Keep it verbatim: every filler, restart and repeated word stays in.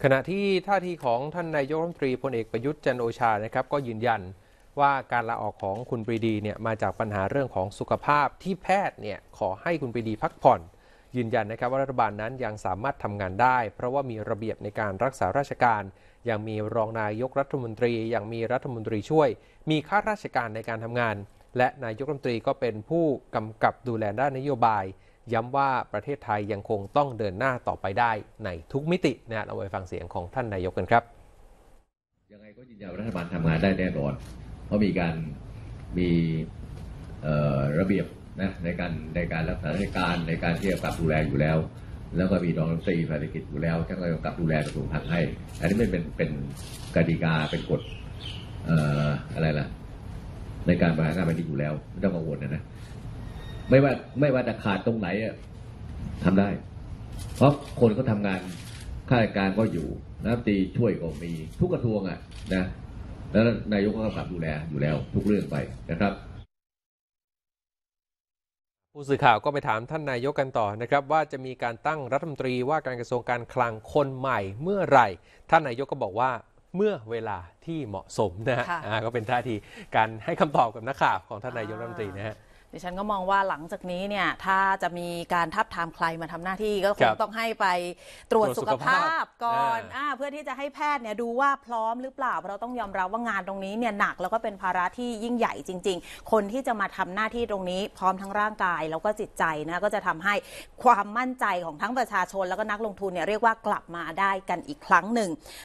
ขณะที่ท่าทีของท่านนายกรัฐมนตรีพลเอกประยุทธ์จันทร์โอชานะครับก็ยืนยันว่าการลาออกของคุณปรีดีเนี่ยมาจากปัญหาเรื่องของสุขภาพที่แพทย์เนี่ยขอให้คุณปรีดีพักผ่อนยืนยันนะครับว่ารัฐบาลนั้นยังสามารถทำงานได้เพราะว่ามีระเบียบในการรักษาราชการยังมีรองนายกรัฐมนตรียังมีรัฐมนตรีช่วยมีข้าราชการในการทำงานและนายกรัฐมนตรีก็เป็นผู้กำกับดูแลด้านนโยบายย้ำว่าประเทศไทยยังคงต้องเดินหน้าต่อไปได้ในทุกมิตินะเราไปฟังเสียงของท่านนายกกันครับยังไงก็ยืนยันว่ารัฐบาลทำงานได้แน่นอนเพราะมีการมีระเบียบนะในการในการรักษาราชการในการที่จะกำกับดูแลอยู่แล้วแล้วก็มีรองรัฐมนตรีฝ่ายเศรษฐกิจอยู่แล้วท่านก็กำกับดูแลกระทรวงพาณิชย์ให้อันนี้ไม่เป็นเป็นกติกาเป็นกฎเอ่ออะไรล่ะในการบริหารงานแบบนี้อยู่แล้วไม่ต้องกังวลนะนะไม่ว่าไม่ว่าจะขาดตรงไหนทำได้เพราะคนเขาทำงานข้าราชการก็อยู่รัฐมนตรีช่วยก็มีทุกกระทรวงอ่ะนะแล้วนายกก็กำกับดูแลอยู่แล้วทุกเรื่องไปนะครับผู้สื่อข่าวก็ไปถามท่านนายกกันต่อนะครับว่าจะมีการตั้งรัฐมนตรีว่าการกระทรวงการคลังคนใหม่เมื่อไหร่ท่านนายกก็บอกว่าเมื่อเวลาที่เหมาะสมนะฮะก็เป็นท่าทีการให้คำตอบกับนักข่าวของท่านนายกรัฐมนตรีนะฮะดิฉันก็มองว่าหลังจากนี้เนี่ยถ้าจะมีการทับทามใครมาทำหน้าที่ก็คงต้องให้ไปตรวจสุขภาพก่อนอ่าเพื่อที่จะให้แพทย์เนี่ยดูว่าพร้อมหรือเปล่าเพราะเราต้องยอมรับว่างานตรงนี้เนี่ยหนักแล้วก็เป็นภาระที่ยิ่งใหญ่จริงๆคนที่จะมาทำหน้าที่ตรงนี้พร้อมทั้งร่างกายแล้วก็จิตใจนะก็จะทำให้ความมั่นใจของทั้งประชาชนแล้วก็นักลงทุนเนี่ยเรียกว่ากลับมาได้กันอีกครั้งหนึ่ง